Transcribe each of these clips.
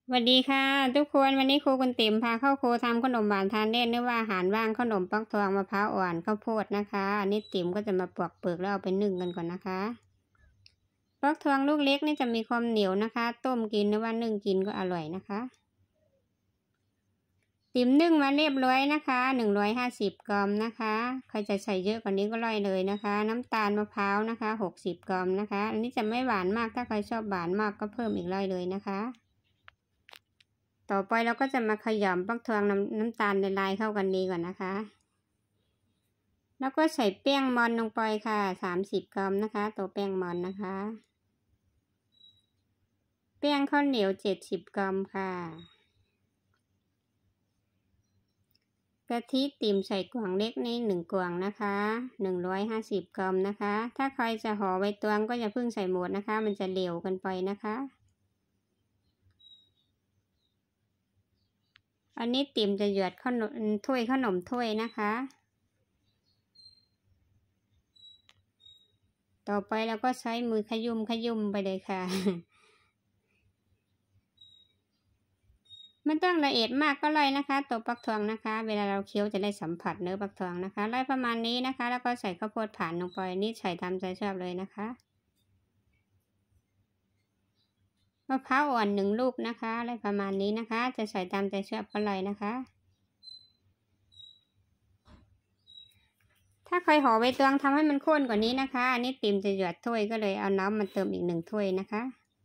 สวัสดีค่ะทุกคนวันนี้ครูคุณติ๋มพาเข้าครูทำขนมหวานทานเล่นหรือว่าอาหารว่างขนมปักทองมะพร้าวอ่อนข้าวโพดนะคะอันนี้ติ๋มก็จะมาปอกเปลือกแล้วเอาไปนึ่งกันก่อนนะคะปักทองลูกเล็กนี่จะมีความเหนียวนะคะต้มกินหรือว่านึ่งกินก็อร่อยนะคะติ๋มนึ่งมาเรียบร้อยนะคะ150 กรัมนะคะใครจะใส่เยอะกว่านี้ก็ร่อยเลยนะคะน้ำตาลมะพร้าวนะคะ60 กรัมนะคะอันนี้จะไม่หวานมากถ้าใครชอบหวานมากก็เพิ่มอีกร่อยเลยนะคะต่อไปเราก็จะมาขยำฟักทองน้ำตาลละลายเข้ากันดีก่อนนะคะแล้วก็ใส่แป้งมอนลงไปค่ะ30 กรัมนะคะตัวแป้งมอนนะคะแป้งข้าวเหนียว70 กรัมค่ะกะทิติ๋มใส่กล่องเล็กนี้1 กล่องนะคะ150 กรัมนะคะถ้าใครจะห่อใบตองก็อย่าเพิ่งใส่หมดนะคะมันจะเหลวกันไปนะคะอันนี้ติ๋มจะหยอดขนมถ้วยนะคะต่อไปเราก็ใช้มือขยุ่มไปเลยค่ะไม่ต้องละเอียดมากก็เลยนะคะตัวฟักทองนะคะเวลาเราเคี้ยวจะได้สัมผัสเนื้อฟักทองนะคะไล่ประมาณนี้นะคะแล้วก็ใส่ข้าวโพดผ่านลงไปนี่ใส่ตามใจชอบเลยนะคะมะพร้าวอ่อน1 ลูกนะคะไล่ประมาณนี้นะคะจะใส่ตามใจชอบก็เลยนะคะถ้าใครห่อใบตองทำให้มันข้นกว่านี้นะคะอันนี้ติ๋มจะหยอดถ้วยก็เลยเอาน้ำมาเติมอีก1 ถ้วยนะคะ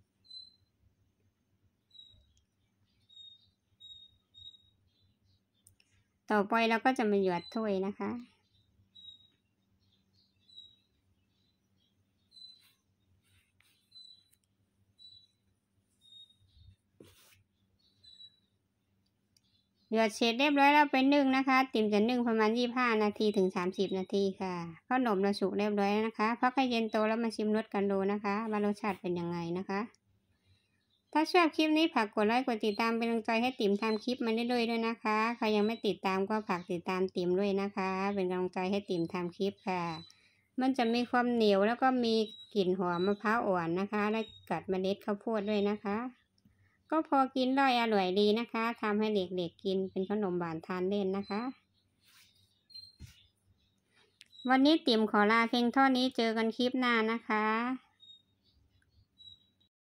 ต่อไปเราก็จะมาหยอดถ้วยนะคะหยอดเสร็จเรียบร้อยแล้วไปนึ่งนะคะติ๋มจะนึ่งประมาณ25 นาทีถึง30 นาทีค่ะขนมเราสุกเรียบร้อยแล้วนะคะพักให้เย็นโตแล้วมาชิมรสกันดูนะคะว่ารสชาติเป็นยังไงนะคะถ้าชอบคลิปนี้ฝากกดไลค์กดติดตามเป็นกำลังใจให้ติ๋มทำคลิปมาเรื่อยๆด้วยนะคะใครยังไม่ติดตามก็ฝากติดตามติ๋มด้วยนะคะเป็นกำลังใจให้ติ๋มทำคลิปค่ะมันจะมีความเหนียวแล้วก็มีกลิ่นหอมมะพร้าวอ่อนนะคะและกัดเมล็ดข้าวโพดด้วยนะคะก็พอกินได้อร่อยดีนะคะทำให้เด็กๆกินเป็นขนมหวานทานเล่นนะคะวันนี้ติ๋มขอลาเพียงเท่านี้เจอกันคลิปหน้านะคะ